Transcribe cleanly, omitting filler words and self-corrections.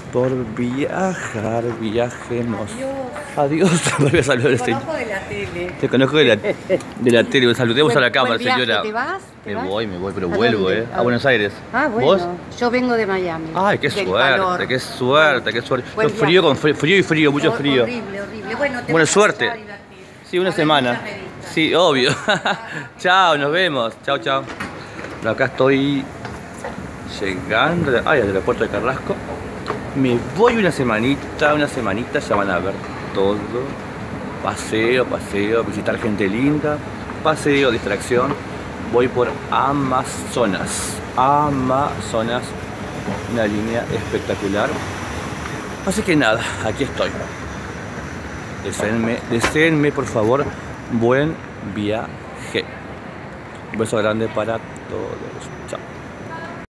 por viajar, viajemos. Adiós. Adiós, me voy a saludar el Te señor. conozco de la tele. Te conozco de la tele, saludemos a la cámara, Buen viaje. señora. ¿Te vas? Me voy, pero ¿A vuelvo, dónde? a Buenos Aires. Ah, bueno. ¿Vos? Yo vengo de Miami. Ay, qué del suerte, calor. qué suerte, qué suerte. Buen Yo frío viaje. con frío, mucho frío. Horrible, horrible. Bueno, Buena suerte. a divertir. Sí, una A ver semana. muchas revistas. Sí, obvio. Chao, nos vemos. Chao, chao. Acá estoy llegando al aeropuerto de Carrasco. Me voy una semanita, ya van a ver todo. Paseo, visitar gente linda, paseo, distracción. Voy por Amazonas, una línea espectacular. Así que nada, aquí estoy. Deseenme por favor buen viaje. Un beso grande para todos. Chao.